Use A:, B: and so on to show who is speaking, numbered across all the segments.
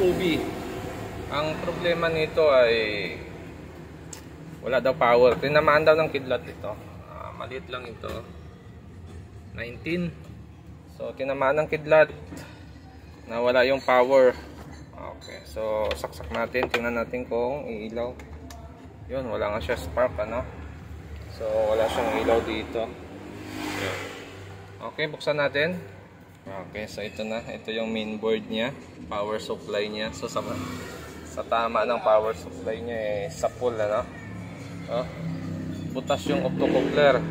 A: Coby. Ang problema nito ay wala daw power. Tinamaan daw ng kidlat ito. Maliit lang ito. 19. So tinamaan ng kidlat. Nawala yung power. Okay. So saksak natin. Tingnan natin kung iilaw. Yun. Wala nga siya spark. Ano? So wala siyang ilaw dito. Okay. Buksan natin. Okay. So ito na. Ito yung main board niya. Power supply niya. So sa tama ng power supply niya sa full, ano? Butas yung optocoupler.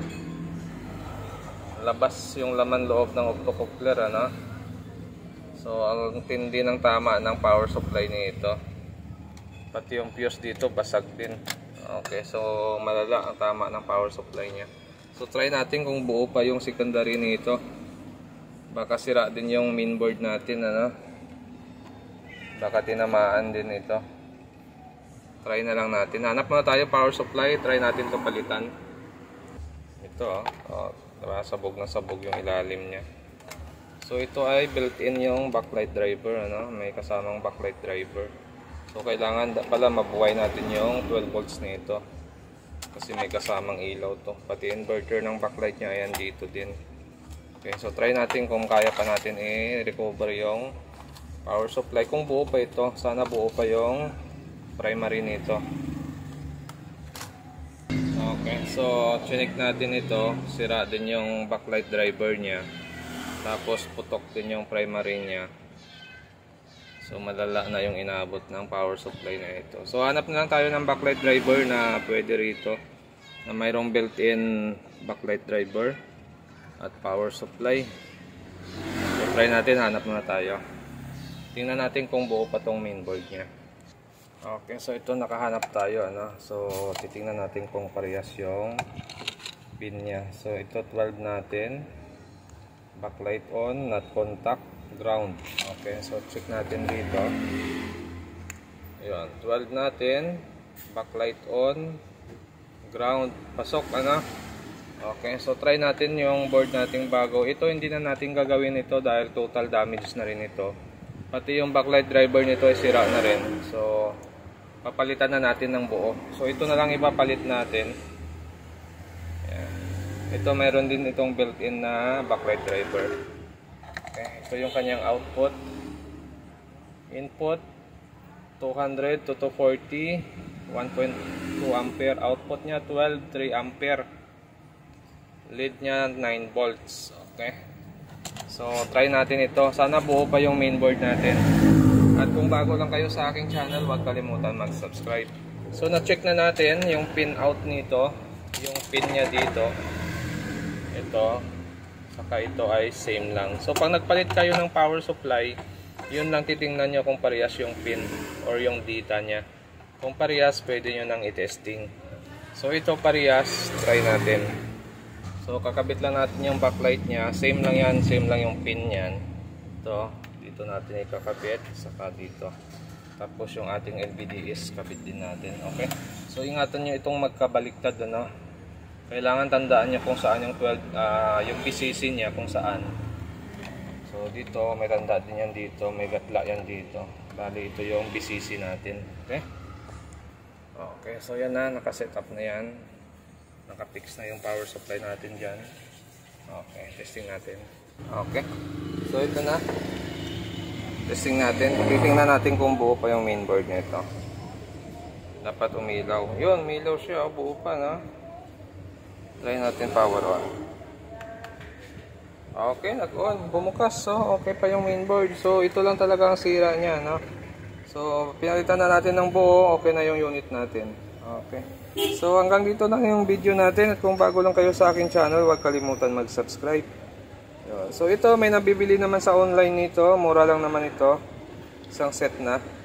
A: Labas yung laman loob ng optocoupler, ano? So ang tindi ng tama ng power supply nito. Pati yung fuse dito basag din. Okay, so malala ang tama ng power supply niya. So try natin kung buo pa yung secondary nito. Baka sira din yung mainboard natin, ano? Baka tinamaan din ito. Try na lang natin. Hanap muna tayo power supply. Try natin ito palitan. Ito, diba? Sabog na sabog yung ilalim niya. So ito ay built-in yung backlight driver, ano? May kasamang backlight driver. So kailangan pala mabuhay natin yung 12 volts nito. Kasi may kasamang ilaw to. Pati inverter ng backlight niya ayan dito din. Okay, so try natin kung kaya pa natin i-recover yung power supply. Kung buo pa ito, sana buo pa yung primary nito. Okay, so chinik natin ito. Sira din yung backlight driver niya. Tapos putok din yung primary niya. So malala na yung inabot ng power supply na ito. So hanap na lang tayo ng backlight driver na pwede rito. Na mayroong built-in backlight driver at power supply. So try natin, hanap na tayo. Tingnan natin kung buo pa tong mainboard niya. Okay, so ito nakahanap tayo, ano? So titingnan natin kung parehas yung pin niya. So ito 12 natin. Backlight on, not contact, ground. Okay, so check natin dito. Ayun, 12 natin. Backlight on, ground, pasok, ano? Okay, so try natin yung board nating bago. Ito hindi na natin gagawin ito dahil total damage na rin ito. Pati yung backlight driver nito ay sira na rin. So, papalitan na natin ng buo. So, ito na lang ipapalit natin. Ayan. Ito, meron din itong built-in na backlight driver. Okay. Ito yung kanyang output. Input, 200 to 240. 1.2 ampere. Output niya, 12, 3 ampere. Lead niya, 9 volts. Okay. So, try natin ito. Sana buo pa yung mainboard natin. At kung bago lang kayo sa aking channel, huwag kalimutan mag-subscribe. So, na-check na natin yung pin out nito. Yung pin niya dito. Ito. Saka ito ay same lang. So, pag nagpalit kayo ng power supply, yun lang titingnan nyo kung parehas yung pin or yung data niya. Kung parehas, pwede nyo nang i-testing. So, ito parehas. Try natin. So kakabit lang natin yung backlight niya. Same lang yan, same lang yung pin niyan. Ito, dito natin ikakabit, saka dito. Tapos yung ating LVDS kabit din natin. Okay? So ingatan niyo itong magkabaliktad, ano? Kailangan tandaan niyo kung saan yung 12 yung PCC niya kung saan. So dito may tanda din yan dito, may gatla yan dito. Bali ito yung PCC natin. Okay? Okay, so yan na, naka-set up na yan. Naka-fix na yung power supply natin dyan. Okay, testing natin. Okay, so ito na. Testing natin. Titingnan natin kung buo pa yung mainboard nito. Dapat umilaw. Yun, umilaw siya. Buo pa, no? Try natin power on. Okay, nag-on. Bumukas. So, okay pa yung mainboard. So, ito lang talaga ang sira niya, no? So, pinalitan na natin ng buo. Okay na yung unit natin. Okay. So hanggang dito lang yung video natin. At kung bago lang kayo sa aking channel, huwag kalimutan mag-subscribe. So ito, may nabibili naman sa online nito. Mura lang naman ito. Isang set na.